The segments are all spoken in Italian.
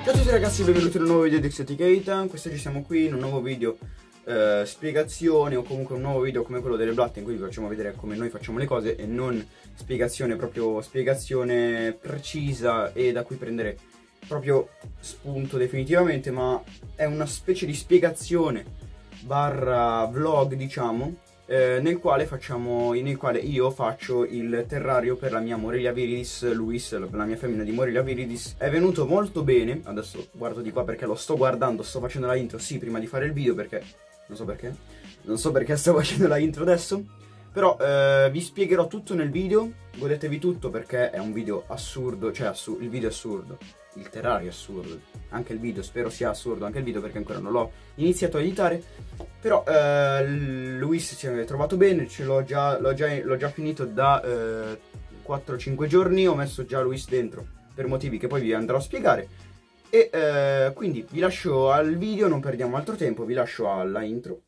Ciao a tutti ragazzi, benvenuti in un nuovo video di Exoticate. Quest'oggi siamo qui in un nuovo video spiegazione, o comunque un nuovo video come quello delle blatte, in cui vi facciamo vedere come noi facciamo le cose e non spiegazione, proprio spiegazione precisa e da cui prendere proprio spunto definitivamente, ma è una specie di spiegazione barra vlog, diciamo, nel quale io faccio il terrario per la mia Morelia viridis. Luis, la mia femmina di Morelia viridis, è venuto molto bene. Adesso guardo di qua perché lo sto guardando, sto facendo la intro, sì, prima di fare il video, perché non so perché sto facendo la intro adesso. Però vi spiegherò tutto nel video, godetevi tutto perché è un video assurdo, cioè il video è assurdo, il terrario è assurdo, anche il video, spero sia assurdo anche il video perché ancora non l'ho iniziato a editare. Però Luis si è trovato bene, l'ho già finito da 4-5 giorni, ho messo già Luis dentro per motivi che poi vi andrò a spiegare. E quindi vi lascio al video, non perdiamo altro tempo, vi lascio alla intro.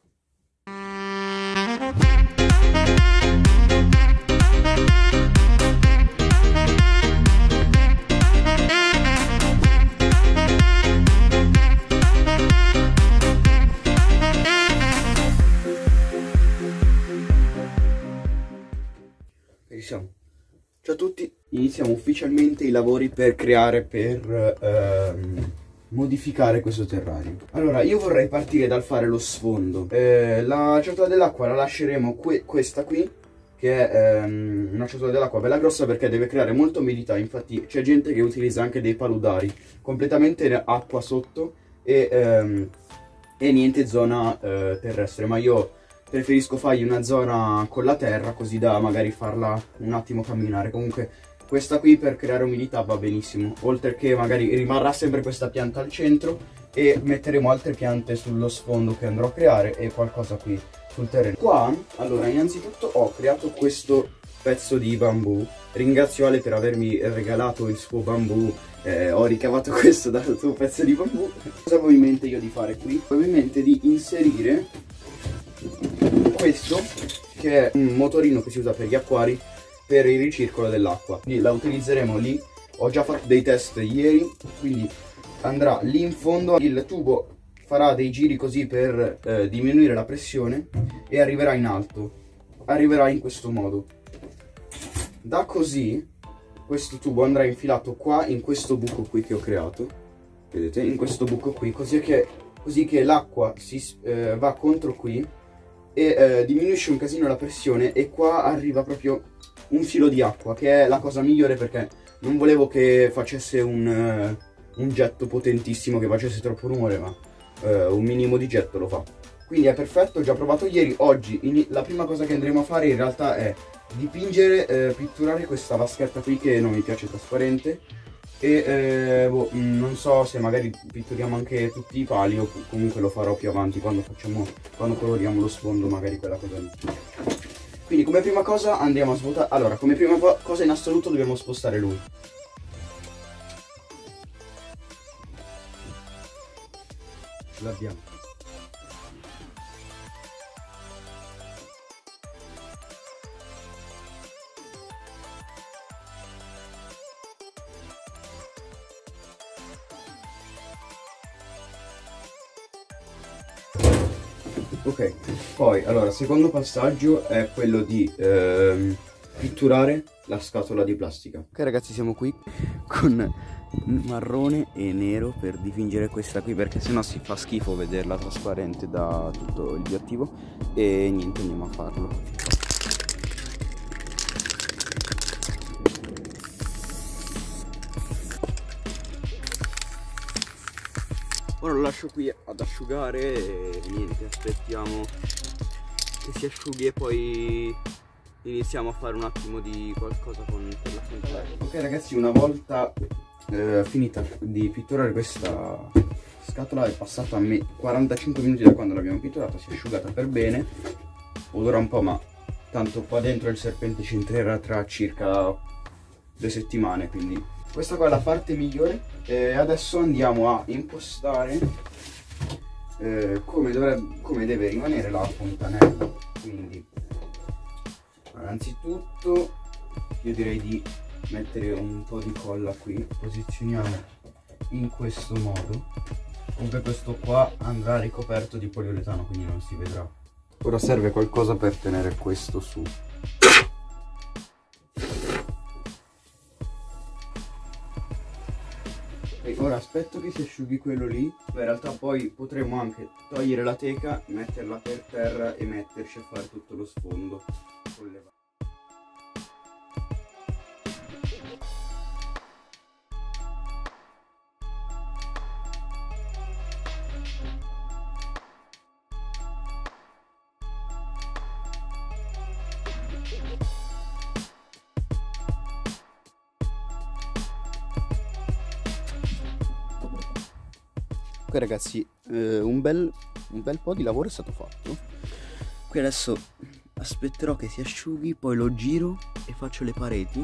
Ciao a tutti, iniziamo ufficialmente i lavori per modificare questo terrario. Allora, io vorrei partire dal fare lo sfondo. La ciotola dell'acqua la lasceremo questa qui, che è una ciotola dell'acqua bella grossa perché deve creare molta umidità. Infatti c'è gente che utilizza anche dei paludari, completamente acqua sotto e niente zona terrestre, ma io preferisco fargli una zona con la terra, così da magari farla un attimo camminare. Comunque questa qui per creare umidità va benissimo, oltre che magari rimarrà sempre questa pianta al centro e metteremo altre piante sullo sfondo che andrò a creare e qualcosa qui sul terreno. Qua, allora, innanzitutto ho creato questo pezzo di bambù. Ringrazio Ale per avermi regalato il suo bambù. Ho ricavato questo dal suo pezzo di bambù. Cosa avevo in mente io di fare qui? Avevo in mente di inserire questo, che è un motorino che si usa per gli acquari, per il ricircolo dell'acqua. La utilizzeremo lì. Ho già fatto dei test ieri, quindi andrà lì in fondo. Il tubo farà dei giri così per diminuire la pressione e arriverà in alto. Arriverà in questo modo. Da così questo tubo andrà infilato qua in questo buco qui che ho creato. Vedete? In questo buco qui, così che l'acqua va contro qui e diminuisce un casino la pressione, e qua arriva proprio un filo di acqua, che è la cosa migliore perché non volevo che facesse un getto potentissimo, che facesse troppo rumore, ma un minimo di getto lo fa. Quindi è perfetto, ho già provato ieri. Oggi la prima cosa che andremo a fare in realtà è dipingere, pitturare questa vaschetta qui che non mi piace trasparente. E non so se magari pitturiamo anche tutti i pali, o comunque lo farò più avanti quando coloriamo lo sfondo, magari quella cosa lì. Quindi come prima cosa andiamo a svuotare. Allora, come prima cosa in assoluto dobbiamo spostare lui. Ce l'abbiamo. Ok, poi allora, secondo passaggio è quello di pitturare la scatola di plastica. Ok ragazzi, siamo qui con marrone e nero per dipingere questa qui, perché sennò si fa schifo vederla trasparente da tutto il bioattivo. E niente, andiamo a farlo. Ora lo lascio qui ad asciugare e niente, aspettiamo che si asciughi e poi iniziamo a fare un attimo di qualcosa per la fronte. Ok ragazzi, una volta finita di pitturare questa scatola, è passato a me 45 minuti da quando l'abbiamo pitturata, si è asciugata per bene, odora un po', ma tanto qua dentro il serpente ci entrerà tra circa 2 settimane, quindi questa qua è la parte migliore. Adesso andiamo a impostare come deve rimanere la fontanella. Quindi innanzitutto io direi di mettere un po' di colla qui, posizioniamo in questo modo. Comunque questo qua andrà ricoperto di poliuretano, quindi non si vedrà. Ora serve qualcosa per tenere questo su. E ora aspetto che si asciughi quello lì. In realtà poi potremo anche togliere la teca, metterla per terra e metterci a fare tutto lo sfondo con le. Ok ragazzi, un bel po' di lavoro è stato fatto. Qui adesso aspetterò che si asciughi, poi lo giro e faccio le pareti.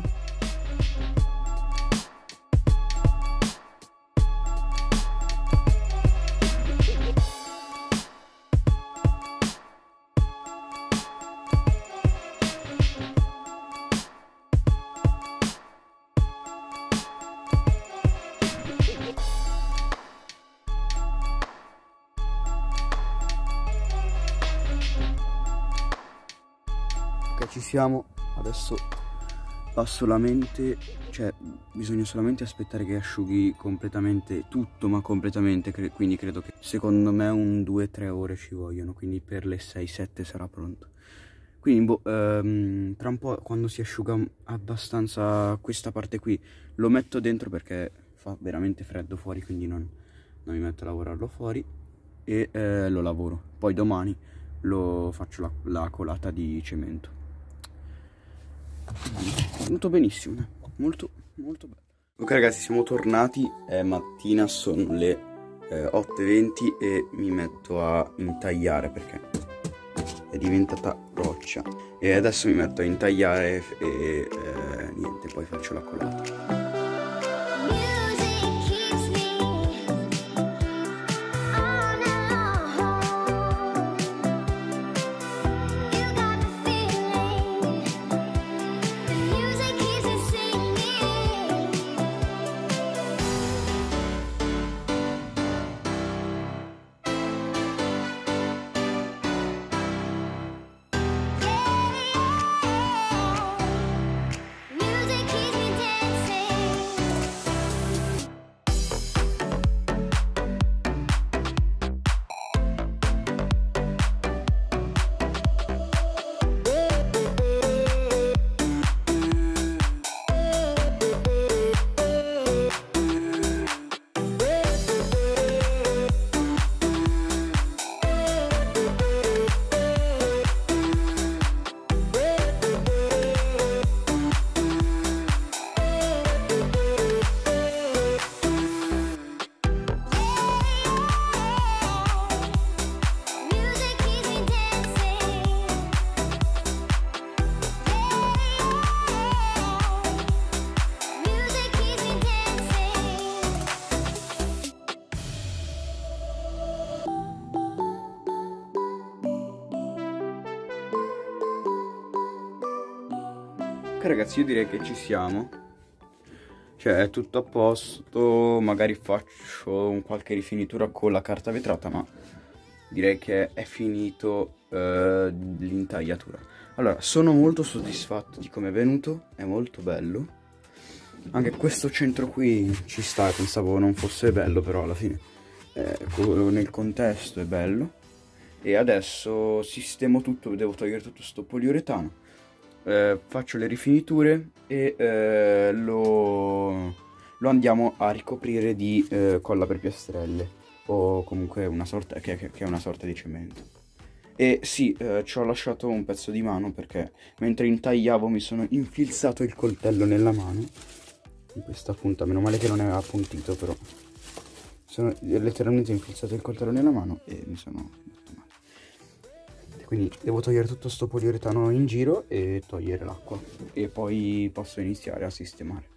Ok, ci siamo. Adesso passo la mente, cioè bisogna solamente aspettare che asciughi completamente tutto, ma completamente, quindi credo che secondo me un 2-3 ore ci vogliono, quindi per le 6-7 sarà pronto. Quindi tra un po', quando si asciuga abbastanza questa parte qui, lo metto dentro perché fa veramente freddo fuori, quindi non mi metto a lavorarlo fuori e lo lavoro. Poi domani lo faccio la colata di cemento. Molto benissimo, molto molto bello. Ok ragazzi, siamo tornati, è mattina, sono le 8:20 e mi metto a intagliare perché è diventata roccia e adesso mi metto a intagliare e niente, poi faccio la colata. Ok ragazzi, io direi che ci siamo, cioè è tutto a posto, magari faccio qualche rifinitura con la carta vetrata, ma direi che è finito l'intagliatura. Allora, sono molto soddisfatto di come è venuto, è molto bello, anche questo centro qui ci sta, pensavo non fosse bello, però alla fine nel contesto è bello. E adesso sistemo tutto, devo togliere tutto sto poliuretano. Faccio le rifiniture e lo andiamo a ricoprire di colla per piastrelle o comunque una sorta che è una sorta di cemento. E sì, ci ho lasciato un pezzo di mano perché mentre intagliavo mi sono infilzato il coltello nella mano in questa punta, meno male che non è appuntito, però sono letteralmente infilzato il coltello nella mano e mi sono detto male. Quindi devo togliere tutto sto poliuretano in giro e togliere l'acqua e poi posso iniziare a sistemare.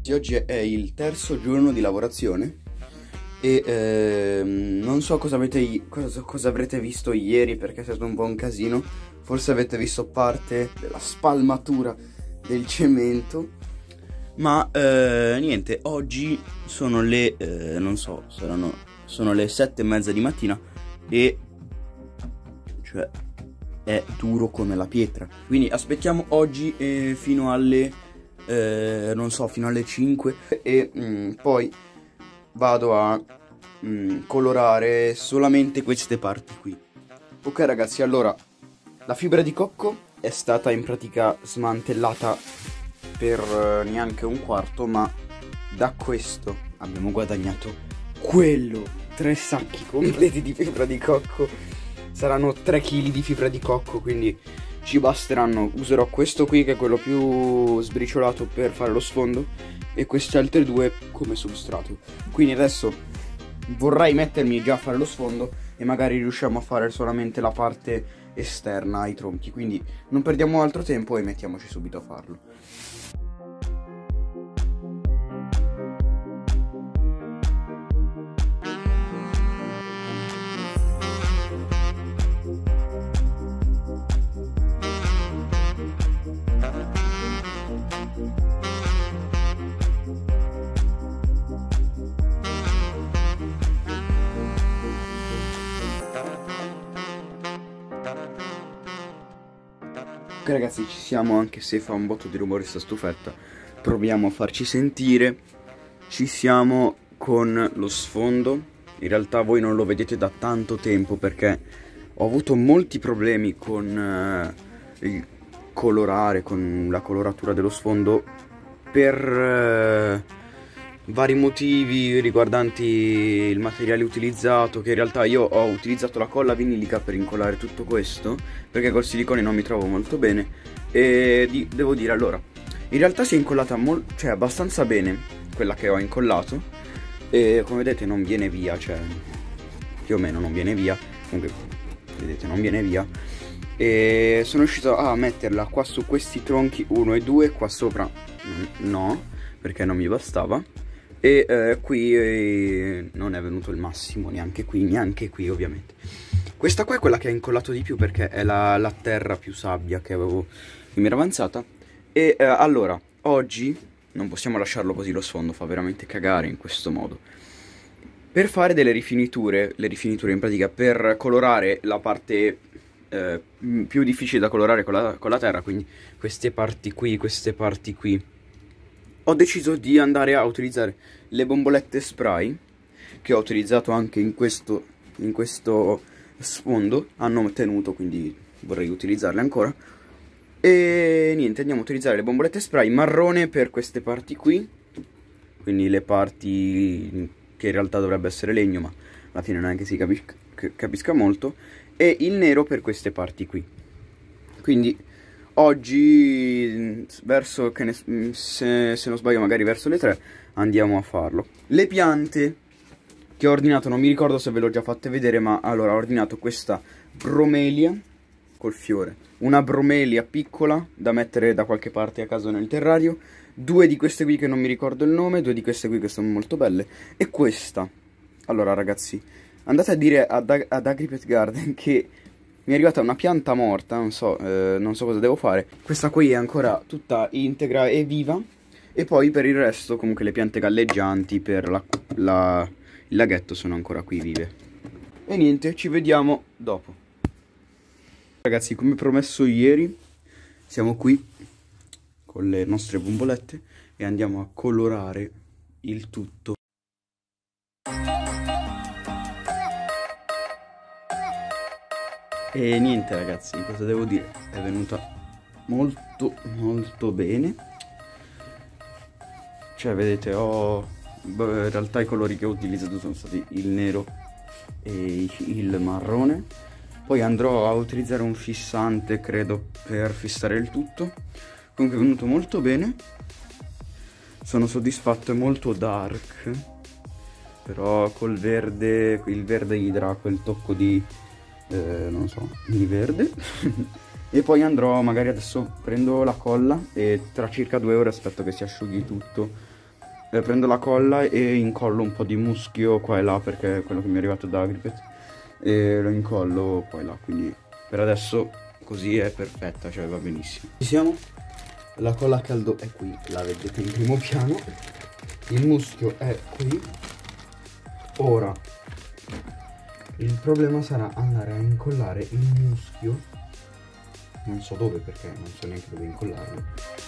Oggi è il terzo giorno di lavorazione e non so cosa avrete visto ieri, perché è stato un po' un casino. Forse avete visto parte della spalmatura del cemento, ma niente, oggi sono le non so, sono le 7:30 di mattina e cioè è duro come la pietra. Quindi aspettiamo oggi fino alle non so, fino alle 5 e poi vado a colorare solamente queste parti qui. Ok ragazzi, allora la fibra di cocco è stata in pratica smantellata per neanche un quarto, ma da questo abbiamo guadagnato quello, 3 sacchi completi di fibra di cocco. Saranno 3 kg di fibra di cocco, quindi ci basteranno. Userò questo qui che è quello più sbriciolato per fare lo sfondo e queste altre due come substrato. Quindi adesso vorrei mettermi già a fare lo sfondo e magari riusciamo a fare solamente la parte esterna ai tronchi, quindi non perdiamo altro tempo e mettiamoci subito a farlo. Ok ragazzi, ci siamo, anche se fa un botto di rumore sta stufetta. Proviamo a farci sentire. Ci siamo con lo sfondo. In realtà voi non lo vedete da tanto tempo perché ho avuto molti problemi con il colorare, con la coloratura dello sfondo per vari motivi riguardanti il materiale utilizzato, che in realtà io ho utilizzato la colla vinilica per incollare tutto questo, perché col silicone non mi trovo molto bene. E devo dire, allora, in realtà si è incollata cioè abbastanza bene quella che ho incollato, e come vedete non viene via, cioè più o meno non viene via, comunque vedete non viene via. E sono riuscito a metterla qua su questi tronchi 1 e 2, qua sopra no, perché non mi bastava. E qui non è venuto il massimo, neanche qui ovviamente. Questa qua è quella che ha incollato di più perché è la terra più sabbia che mi era avanzata. E allora, oggi non possiamo lasciarlo così lo sfondo, fa veramente cagare in questo modo. Per fare delle rifiniture, le rifiniture in pratica, per colorare la parte più difficile da colorare con la terra, quindi queste parti qui, ho deciso di andare a utilizzare le bombolette spray che ho utilizzato anche in questo sfondo. Hanno tenuto, quindi vorrei utilizzarle ancora. E niente, andiamo a utilizzare le bombolette spray marrone per queste parti qui, quindi le parti che in realtà dovrebbe essere legno, ma alla fine non è che si capisca molto, e il nero per queste parti qui. Quindi oggi, verso se non sbaglio magari verso le 3, andiamo a farlo. Le piante che ho ordinato, non mi ricordo se ve l'ho già fatte vedere, ma allora ho ordinato questa bromelia col fiore, una bromelia piccola da mettere da qualche parte a caso nel terrario, 2 di queste qui che non mi ricordo il nome, 2 di queste qui che sono molto belle, e questa. Allora ragazzi, andate a dire ad Agripet Garden che mi è arrivata una pianta morta, non so cosa devo fare. Questa qui è ancora tutta integra e viva. E poi per il resto comunque le piante galleggianti per il laghetto sono ancora qui vive. E niente, ci vediamo dopo. Ragazzi, come promesso ieri, siamo qui con le nostre bombolette e andiamo a colorare il tutto. E niente ragazzi, cosa devo dire? È venuta molto bene. Cioè vedete, in realtà i colori che ho utilizzato sono stati il nero e il marrone. Poi andrò a utilizzare un fissante, credo, per fissare il tutto. Comunque è venuto molto bene. Sono soddisfatto, è molto dark, però col verde, il verde gli darà quel tocco di non so, di verde. E poi andrò, magari adesso prendo la colla e tra circa 2 ore aspetto che si asciughi tutto prendo la colla e incollo un po' di muschio qua e là, perché è quello che mi è arrivato da Agripet, e lo incollo qua e là, quindi per adesso così è perfetta, cioè va benissimo. Ci siamo? La colla a caldo è qui, la vedete in primo piano, il muschio è qui. Ora il problema sarà andare a incollare il muschio, non so dove, perché non so neanche dove incollarlo.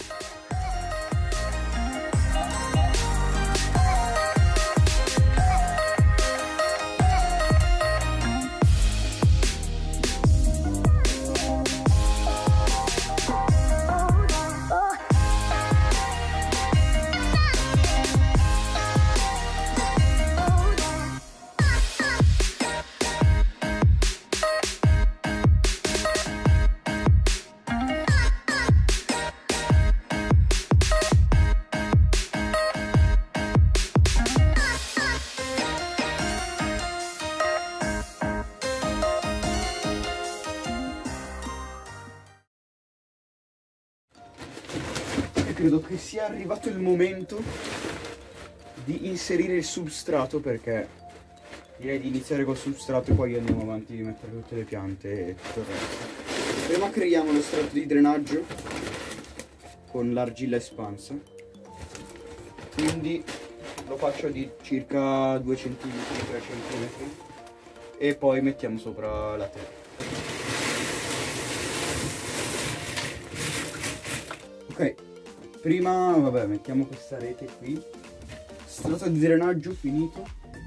Credo che sia arrivato il momento di inserire il substrato, perché direi di iniziare col substrato e poi andiamo avanti a mettere tutte le piante e tutto il resto. Prima creiamo lo strato di drenaggio con l'argilla espansa, quindi lo faccio di circa 2 cm, 3 cm e poi mettiamo sopra la terra. Ok. Prima, vabbè, mettiamo questa rete qui. Strato di drenaggio finito.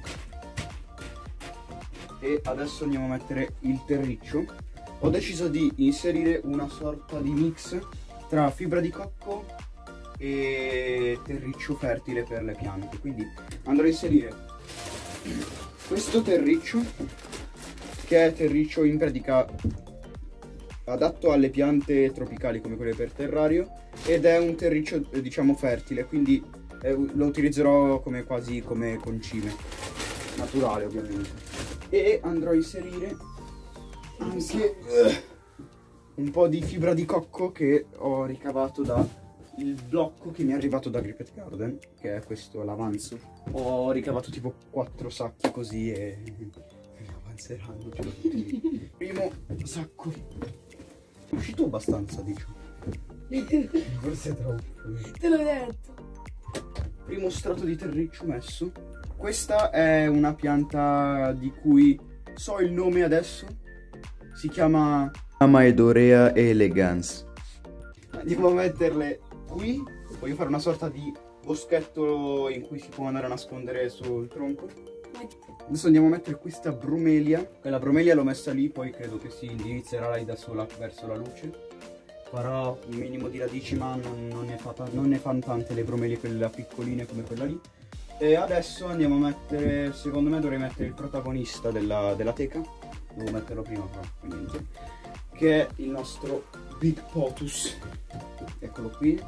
E adesso andiamo a mettere il terriccio. Ho deciso di inserire una sorta di mix tra fibra di cocco e terriccio fertile per le piante. Quindi andrò a inserire questo terriccio, che è terriccio in pratica adatto alle piante tropicali come quelle per terrario, ed è un terriccio diciamo fertile, quindi lo utilizzerò come quasi come concime naturale ovviamente. E andrò a inserire anche un po' di fibra di cocco che ho ricavato da il blocco che mi è arrivato da Agripet Garden, che è questo, l'avanzo. Ho ricavato tipo 4 sacchi così e avanzeranno tutti. Primo sacco è uscito abbastanza, diciamo. Forse troppo. Te l'ho detto. Primo strato di terriccio messo. Questa è una pianta di cui so il nome adesso. Si chiama Amaedorea elegans. Andiamo a metterle qui. Voglio fare una sorta di boschetto in cui si può andare a nascondere sul tronco. Adesso andiamo a mettere questa bromelia. La bromelia l'ho messa lì, poi credo che si indirizzerà lei da sola verso la luce. Farà un minimo di radici, ma non ne fanno tante le bromelie, quelle piccoline come quella lì. E adesso andiamo a mettere, secondo me dovrei mettere il protagonista della teca. Devo metterlo prima però, quindi niente. Che è il nostro Big Potus. Eccolo qui.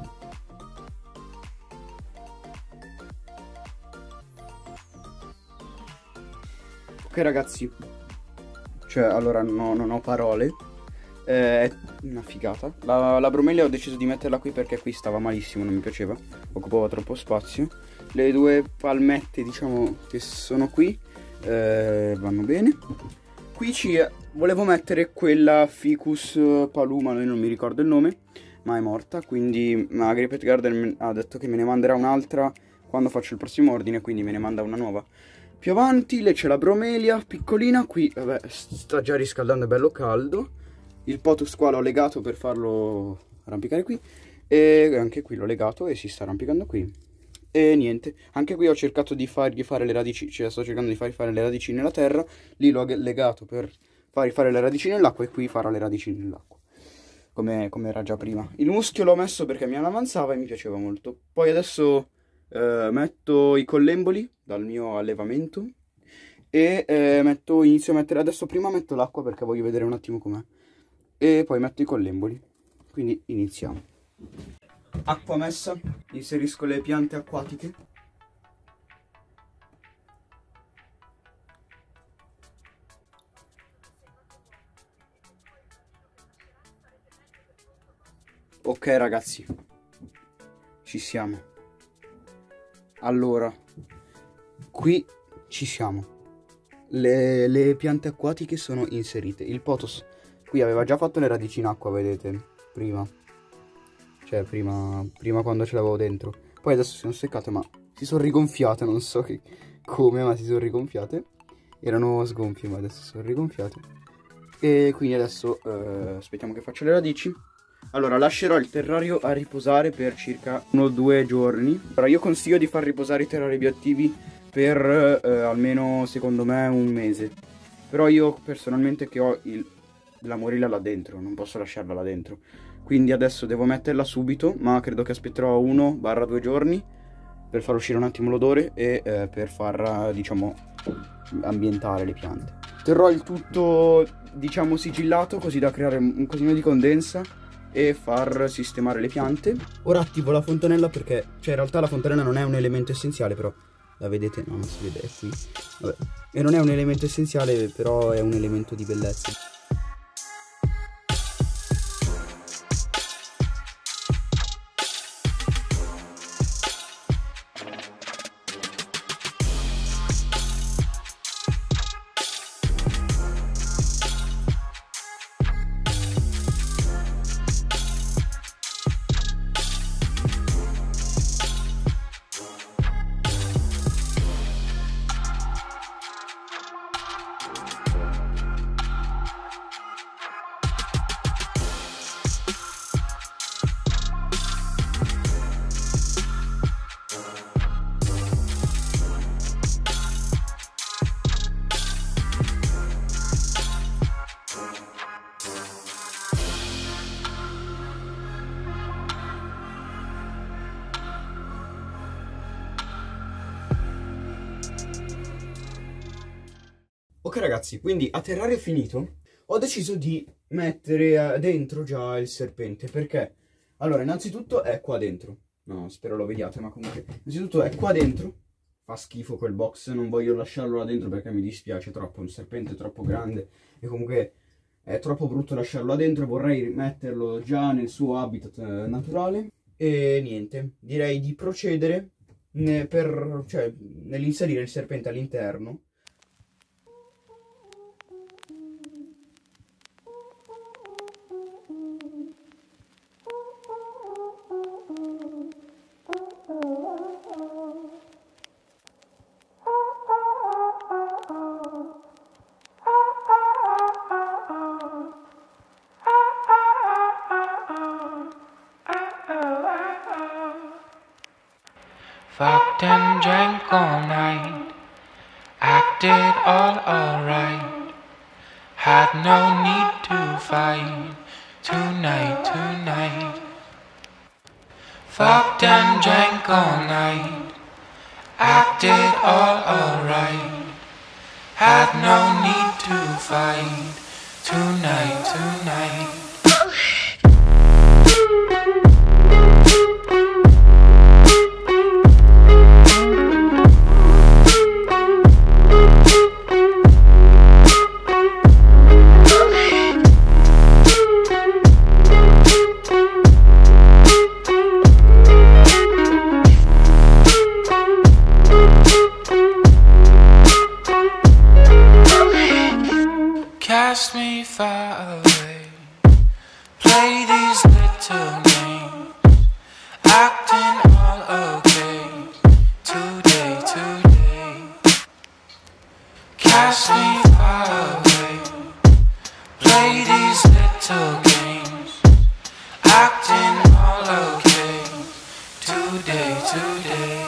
Ok ragazzi, cioè allora no, non ho parole. È una figata. La bromelia ho deciso di metterla qui perché qui stava malissimo, non mi piaceva, occupava troppo spazio. Le due palmette diciamo che sono qui vanno bene. Qui volevo mettere quella Ficus paluma, non mi ricordo il nome, ma è morta, quindi Agripet Garden ha detto che me ne manderà un'altra quando faccio il prossimo ordine, quindi me ne manda una nuova. Più avanti lì c'è la bromelia piccolina, qui vabbè sta già riscaldando, è bello caldo. Il potus qua l'ho legato per farlo arrampicare qui, e anche qui l'ho legato e si sta arrampicando qui. E niente, anche qui ho cercato di fargli fare le radici, cioè sto cercando di fargli fare le radici nella terra. Lì l'ho legato per fargli fare le radici nell'acqua, e qui farà le radici nell'acqua, come era già prima. Il muschio l'ho messo perché mi avanzava e mi piaceva molto. Poi adesso metto i collemboli dal mio allevamento e inizio a mettere, adesso prima metto l'acqua perché voglio vedere un attimo com'è, e poi metto i collemboli. Quindi iniziamo. Acqua messa, inserisco le piante acquatiche. Ok ragazzi, ci siamo. Allora, qui ci siamo. Le piante acquatiche sono inserite. Il potos qui aveva già fatto le radici in acqua, vedete, prima. Cioè, prima quando ce l'avevo dentro. Poi adesso si sono seccate, ma si sono rigonfiate, non so come, ma si sono rigonfiate. Erano sgonfie, ma adesso sono rigonfiate. E quindi adesso aspettiamo che faccia le radici. Allora, lascerò il terrario a riposare per circa 1 o 2 giorni. Allora, io consiglio di far riposare i terrari bioattivi per almeno, secondo me, un mese. Però io personalmente che ho la morilla là dentro, non posso lasciarla là dentro. Quindi adesso devo metterla subito, ma credo che aspetterò 1-2 giorni per far uscire un attimo l'odore e per far, diciamo, ambientare le piante. Terrò il tutto, diciamo, sigillato, così da creare un cosino di condensa e far sistemare le piante. Ora attivo la fontanella perché, cioè, in realtà la fontanella non è un elemento essenziale, però la vedete? No, non si vede, è qui. Vabbè. E non è un elemento essenziale, però è un elemento di bellezza. Ok ragazzi, quindi a terrario finito, ho deciso di mettere dentro già il serpente, perché? Allora, innanzitutto è qua dentro, no, spero lo vediate, ma comunque, innanzitutto è qua dentro, fa schifo quel box, non voglio lasciarlo là dentro perché mi dispiace troppo, un serpente troppo grande, e comunque è troppo brutto lasciarlo là dentro, vorrei metterlo già nel suo habitat naturale, e niente, direi di procedere nell'inserire il serpente all'interno. Fucked and drank all night, acted all alright, had no need to fight, tonight. Fucked and drank all night, acted all alright, had no need to fight, tonight. Cast me far away, play these little games, acting all okay, today. Cast me far away, play these little games, acting all okay, today.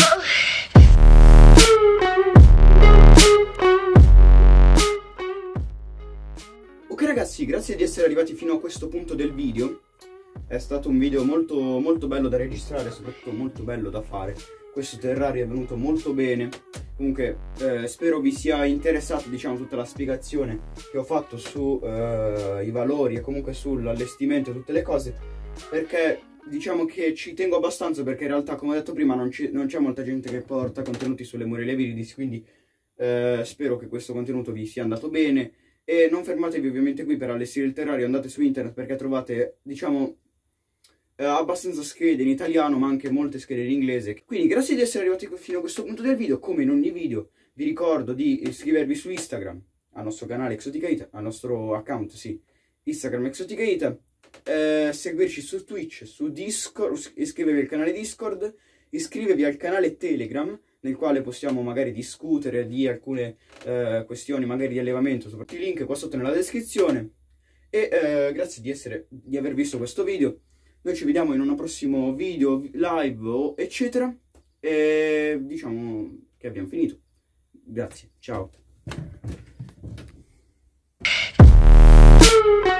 Ok ragazzi, grazie di essere arrivati fino a questo punto del video. È stato un video molto bello da registrare, soprattutto molto bello da fare. Questo terrario è venuto molto bene. Comunque spero vi sia interessato, diciamo, tutta la spiegazione che ho fatto su i valori e comunque sull'allestimento e tutte le cose, perché diciamo che ci tengo abbastanza, perché in realtà, come ho detto prima, non c'è molta gente che porta contenuti sulle Morille Viridis, quindi spero che questo contenuto vi sia andato bene. E non fermatevi ovviamente qui per allestire il terrario, andate su internet perché trovate, diciamo, abbastanza schede in italiano, ma anche molte schede in inglese. Quindi grazie di essere arrivati fino a questo punto del video. Come in ogni video vi ricordo di iscrivervi su Instagram al nostro canale Exotica, al nostro account, sì, Instagram Exotica, seguirci su Twitch, su Discord, iscrivervi al canale Discord, iscrivervi al canale Telegram, nel quale possiamo magari discutere di alcune questioni magari di allevamento. Il link qua sotto nella descrizione. E grazie di aver visto questo video. Noi ci vediamo in un prossimo video, live, eccetera. E diciamo che abbiamo finito. Grazie, ciao.